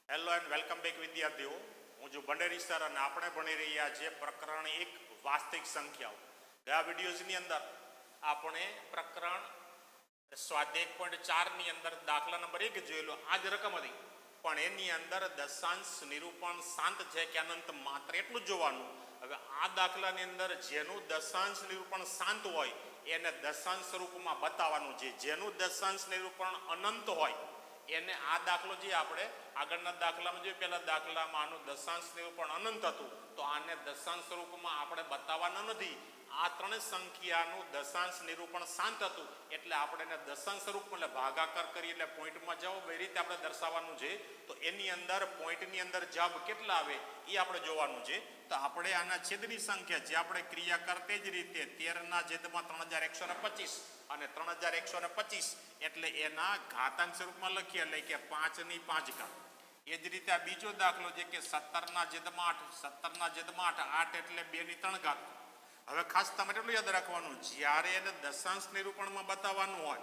Hello and welcome back વિદ્યાર્થીઓ, હું છું ભંડેરી સર અને આપણે ભણી રહ્યા છીએ પ્રકરણ 1 વાસ્તવિક સંખ્યાઓ. ગયા વિડીયોઝની અંદર આપણે પ્રકરણ સ્વાધ્યાય 1.4 ની અંદર દાખલા નંબર 1 જોયેલો. આ જ રકમ હતી પણ એની અંદર દશાંશ નિરૂપણ શાંત છે કે અનંત, માત્ર એટલું જ જોવાનું. હવે આ દાખલાની અંદર જેનું દશાંશ નિરૂપણ શાંત હોય એને દશાંશ સ્વરૂપમાં બતાવવાનું છે. જેનું દશાંશ નિરૂપણ અનંત હોય એને આ દાખલો જે આપણે આગળના દાખલામાં જોઈએ, પહેલા દાખલામાં આનું દશાંશ નિરૂપણ અનંત હતું તો આને દશાંશ સ્વરૂપમાં આપણે બતાવવાના નથી. આ ત્રણ સંખ્યાનું દશાંશ નિરૂપણ શાંત હતું એટલે આપણે એને દશાંશ સ્વરૂપમાં એટલે ભાગાકાર કરી એટલે પોઈન્ટમાં જવાબ એ રીતે આપણે દર્શાવવાનું છે. તો એની અંદર પોઈન્ટની અંદર જવાબ કેટલા આવે એ આપણે જોવાનું છે. તો આપણે આના છેદની સંખ્યા જે આપણે ક્રિયા કરતી જ રીતે 13/3125 અને 3125 એટલે એના ઘાતાંક સ્વરૂપમાં લખીએ એટલે કે 5/5. એ જ રીતે આ બીજો દાખલો છે કે 17/8 17/8 8 એટલે 2/3. હવે ખાસ તમારે એટલું યાદ રાખવાનું, જ્યારે એને દશાંશ નિરૂપણમાં બતાવવાનું હોય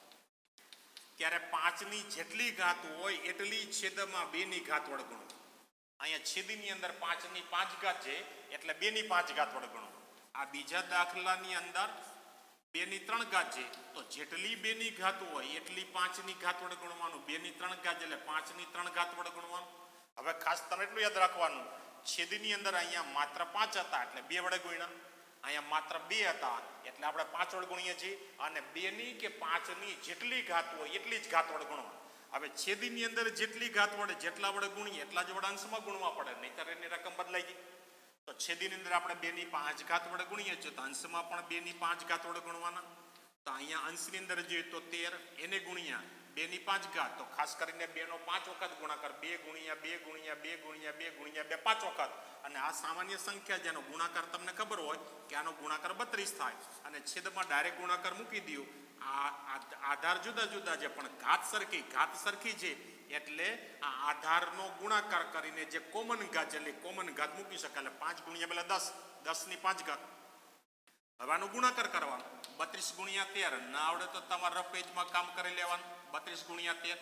ત્યારે 5ની જેટલી ઘાત હોય એટલી છેદમાં 2ની ઘાત વડે ગણો. અહીંયા છેદની અંદર 5/5 છે એટલે 2/5 વડે ગણો. આ બીજા દાખલાની અંદર 2/3 છે તો જેટલી 2ની ઘાત હોય એટલી 5ની ઘાત વડે ગણવાનું. 2/3 એટલે 5/3 વડે ગણવાનું. હવે ખાસ તમે એટલું યાદ રાખવાનું, છેદની અંદર અહીંયા માત્ર 5 હતા એટલે 2 વડે ગુણ્યા, અહીંયા માત્ર 2 હતા એટલે આપણે 5 વડે ગુણીએ છીએ. અને 2ની કે 5ની જેટલી ઘાત હોય એટલી જ ઘાત વડે ગણવાનું. હવે છેદની અંદર જેટલી ઘાત વડે જેટલા વડે ગુણીએ એટલા જ વડે અંશમાં ગુણવા પડે, નહીંતર એની રકમ બદલાઈ ગઈ. તો છેદની અંદર આપણે 2/5 વડે ગુણીએ છીએ તો અંશમાં પણ 2/5 વડે ગુણવાના. તો અહીંયા અંશની અંદર જોઈએ તો 13 એને ગુણ્યા 2/5, તો ખાસ કરીને 2 નો 5 વખત ગુણાકાર, 2 ગુણ્યા 2 ગુણ્યા 2 ગુણ્યા 2 ગુણ્યા 2 5 વખત. અને આ સામાન્ય સંખ્યા જેનો ગુણાકાર તમને ખબર હોય કે આનો ગુણાકાર 32 થાય અને છેદમાં ડાયરેક્ટ ગુણાકાર મૂકી દો. આધાર જુદા જુદા છે પણ ઘાત સરખી છે એટલે આ આધારનો ગુણાકાર કરીને જે કોમન ઘાત એટલે કોમન ઘાત મૂકી શકાય. એટલે 5 ગુણ્યા પેલા 10 10/5. હવે આનો ગુણાકાર કરવાનો. 32 ગુણ્યા 13 ના આવડે તો તમારા રફ પેજમાં કામ કરી લેવાનું. 32 ગુણ્યા 13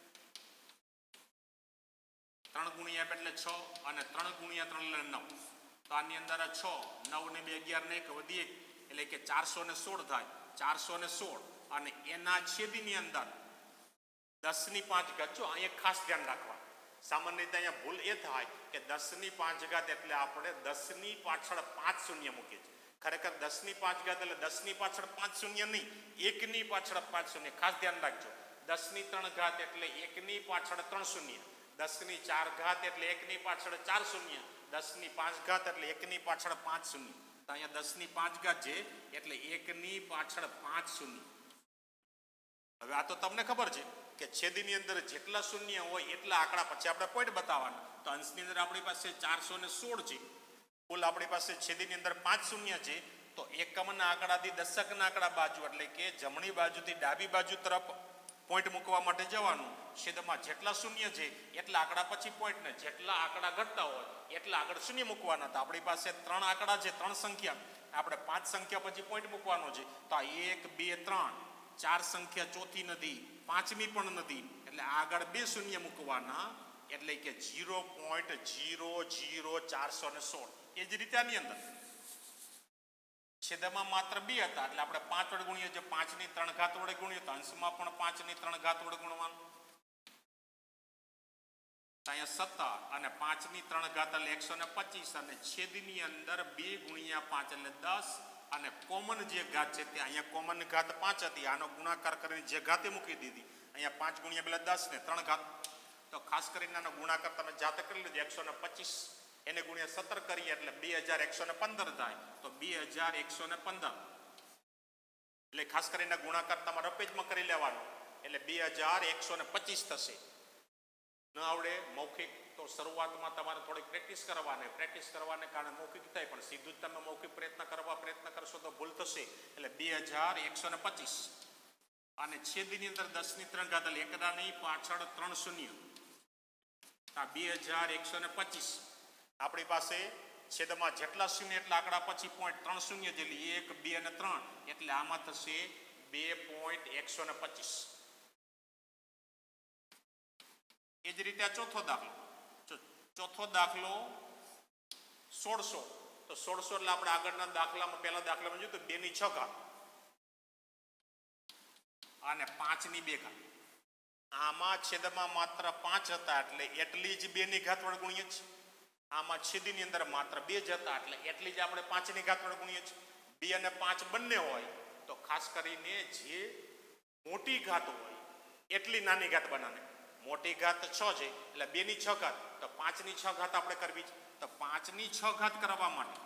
3 ગુણ્યા એટલે 6 અને 3 ગુણ્યા 3 એટલે 9. તો આની અંદર 6 9 ને 2 11 ને 1 વધી 1 એટલે કે 416 થાય. 416 અને એના છેદની અંદર 10/5. જો અહીંયા ખાસ ધ્યાન રાખવા, સામાન્ય રીતે અહીંયા ભૂલ એ થાય કે 10/5 એટલે આપણે 10ની પાછળ 5 શૂન્ય મૂકીએ છીએ. ખરેખર 10/5 એટલે 10ની પાછળ 5 શૂન્ય નહીં, 1ની પાછળ 5 શૂન્ય. ખાસ ધ્યાન રાખજો. 10/3 એટલે 1ની પાછળ 3 શૂન્ય, 10/4 એટલે 1ની પાછળ 4 શૂન્ય, 10/5 એટલે 1ની પાછળ 5 શૂન્ય. તો અહીંયા 10/5 છે એટલે 1ની પાછળ 5 શૂન્ય. હવે આ તો તમને ખબર છે કે છેદની અંદર જેટલા શૂન્ય હોય એટલા આંકડા પછી આપણે પોઈન્ટ બતાવવાના. તો અંશની અંદર આપણી પાસે 416 છે, કુલ આપણી પાસે છેદની અંદર 5 શૂન્ય છે. તો એકમના આંકડાથી દશકના આંકડા બાજુ એટલે કે જમણી બાજુથી ડાબી બાજુ તરફ પોઈન્ટ મૂકવા માટે જવાનું. છેદમાં જેટલા શૂન્ય છે એટલા આંકડા પછી પોઈન્ટ, ને જેટલા આંકડા ઘટતા હોય એટલા આગળ શૂન્ય મૂકવાના. તો આપણી પાસે 3 આંકડા છે, 3 સંખ્યા, આપણે 5 સંખ્યા પછી પોઈન્ટ મૂકવાનો છે. તો 1 2 3 4 સંખ્યા ચોથી નથી, 5મી પણ નથી એટલે આગળ 2 શૂન્ય મૂકવાના એટલે કે 0.00416. એ જ રીતે આની અંદર છેદમાં માત્ર 2 હતા એટલે આપણે 5 વડે ગુણીએ, જો 5/3 વડે ગુણીએ તો અંશમાં પણ 5/3 વડે ગુણવાનું. અહીંયા 17 અને 5/3 એટલે 125 અને છેદની અંદર 2 ગુણ્યા 5 એટલે 10 અને કોમન જે ઘાત છે તે અહીંયા કોમન ઘાત 5 હતી, આનો ગુણાકાર કરીને જે ઘાતે મૂકી દીધી. અહીંયા 5 ગુણ્યા પેલા 10 ને 3 ઘાત. તો ખાસ કરીને આનો ગુણાકાર તમે જાતે કરી લેજો. 125 એને ગુણ્યા 17 કરીએ એટલે 2115 થાય. તો 2115 એટલે ખાસ કરીને ગુણાકાર તમારા પેજમાં કરી લેવાનો એટલે 2125 થશે. ન આવડે મૌખિક તો શરૂઆતમાં તમારે થોડીક પ્રેક્ટિસ કરવાને કારણે મૌખિક થાય, પણ સીધું જ તમે મૌખિક પ્રયત્ન કરશો તો ભૂલ થશે. એટલે 2125 અને છેદની અંદર 10/3 એટલે એકદાની પાછળ 3 શૂન્ય. આ 2125 આપણી પાસે છેદમાં જેટલા શૂન્ય એટલા આંકડા પછી પોઈન્ટ 3 શૂન્ય જેટલી 1 2 અને 3 એટલે આમાં થશે 2.125. એ જ રીતે આ ચોથો દાખલો, ચોથો દાખલો 1600, તો 1600 એટલે આપણે આગળના દાખલામાં પહેલા દાખલામાં જોયું તો 2 ની 6 ઘાત અને 5 ની 2 ઘાત. આમાં છેદમાં માત્ર 5 હતા એટલે એટલી જ 2 ની ઘાત વડે ગુણીએ છીએ. આમાં છેદની અંદર માત્ર 2 જ હતા એટલે એટલી જ આપણે 5 ની ઘાત વડે ગુણીએ છીએ. 2 અને 5 બંને હોય તો ખાસ કરીને જે મોટી ઘાત હોય એટલી નાની ઘાત બનાવે. મોટી ઘાત 6 છે એટલે 2 ની 6 ઘાત, તો 5 ની 6 ઘાત આપણે કરવી છે. તો 5 ની 6 ઘાત કરવા માટે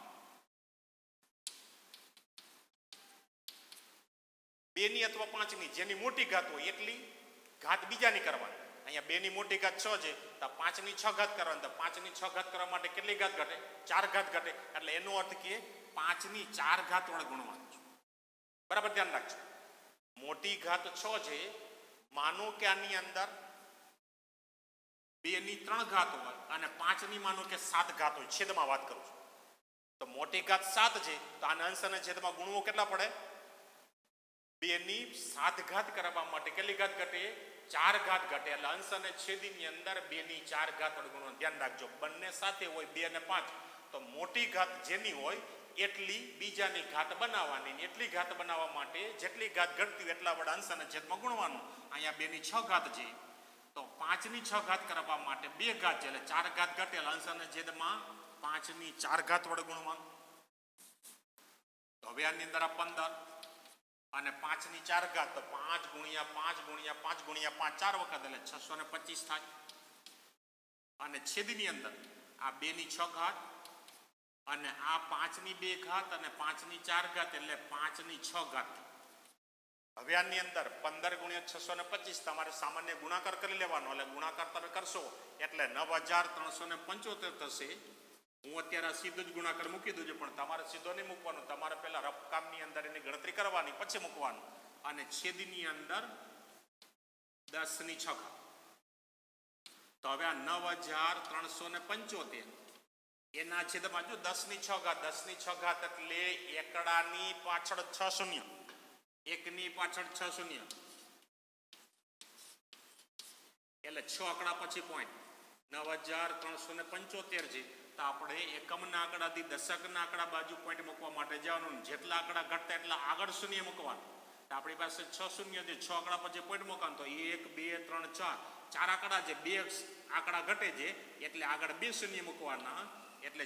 2 ની અથવા 5 ની જેની મોટી ઘાત હોય એટલી ઘાત બીજાની કરવાની. અહીંયા 2 ની મોટી ઘાત 6 છે તો 5 ની 6 ઘાત કરવાની. તો 5 ની 6 ઘાત કરવા માટે કેટલી ઘાત ઘટે? 4 ઘાત ઘટે. એટલે એનો અર્થ કે 5 ની 4 ઘાત વડે ગુણવાનું છે. બરાબર ધ્યાન રાખજો. મોટી ઘાત 6 છે, માનો કે આની અંદર 2 ની 3 ઘાત હોય અને 5 ની માનો કે 7 ઘાત હોય. છેદમાં વાત કરું છું તો મોટી ઘાત 7 છે તો આના અંશ અને છેદમાં ગુણવું કેટલા પડે? 2 ની 7 ઘાત કરવા માટે કેટલી ઘાત ઘટે? 4 ઘાત ઘટે. એટલે અંશ અને છેદની અંદર 2 ની 4 ઘાત વડે ગુણવાનું. ધ્યાન રાખજો બંને સાથે હોય 2 અને 5 તો મોટી ઘાત જેની હોય એટલી બીજાની ઘાત બનાવવાની. એટલી ઘાત બનાવવા માટે જેટલી ઘાત ઘટતી હોય એટલા વડે અંશ અને છેદમાં ગુણવાનું. અહીંયા 2 ની 6 ઘાત છે તો 5 ની 6 ઘાત કરવા માટે 2 ઘાત છે એટલે 4 ઘાત ઘટે. અંશ અને છેદમાં 5 ની 4 ઘાત વડે ગુણવાનું. તો હવે આની અંદર આ 15 અને 5 ની 4 ઘાત તો 5 ગુણ્યા 5 ગુણ્યા 5 ગુણ્યા 5 4 વખત એટલે 625 થાય. અને છેદની અંદર આ 2 ની 6 ઘાત અને આ 5 ની 2 ઘાત અને 5 ની 4 ઘાત એટલે 5 ની 6 ઘાત. હવે આની અંદર 15 ગુણ્યા 625 તમારે સામાન્ય ગુણાકાર કરી લેવાનો. એટલે ગુણાકાર તમે કરશો એટલે 9375 થશે. હું અત્યારે સીધો જ ગુણાકાર મૂકી દઉં છું પણ તમારે સીધો નહીં મૂકવાનો. તમારે પહેલા રફકામની અંદર એની ગણતરી કરવાની પછી મૂકવાનું. અને છેદની અંદર 10 ની 6 ઘાત. તો હવે આ 9375 એના છેદમાં જો 10 ની 6 ઘાત, 10 ની 6 ઘાત એટલે એકડાની પાછળ 6 શૂન્ય, એકની પાછળ 6 શૂન્ય એટલે 6 આંકડા પછી પોઈન્ટ 9375 છે. તો આપણે એકમના આંકડાથી દશકના આંકડા બાજુ પોઈન્ટ મૂકવા માટે જવાનું. જેટલા આંકડા ઘટતા એટલા આગળ શૂન્ય મૂકવાનું. તો આપણી પાસે 6 શૂન્ય છે, 6 આંકડા પછી પોઈન્ટ મૂકવાનું. તો 1 2 3 4 આંકડા છે, 2 આંકડા ઘટે છે એટલે આગળ 2 શૂન્ય મૂકવાના. એટલે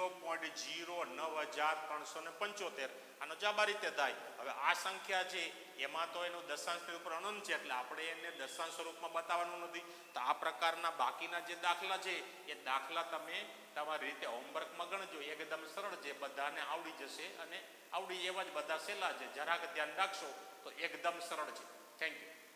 0.09375 આનો જવાબ આ રીતે થાય. હવે આ સંખ્યા છે એમાં તો એનું દશાંશ ઉપર અનંત છે એટલે આપણે એને દશાંશ સ્વરૂપમાં બતાવવાનું નથી. તો આ પ્રકારના બાકીના જે દાખલા છે એ દાખલા તમે તમારી રીતે હોમવર્કમાં ગણજો. એકદમ સરળ છે, બધાને આવડી જશે અને આવડી એવા જ બધા સહેલા છે. જરાક ધ્યાન રાખશો તો એકદમ સરળ છે. Thank you.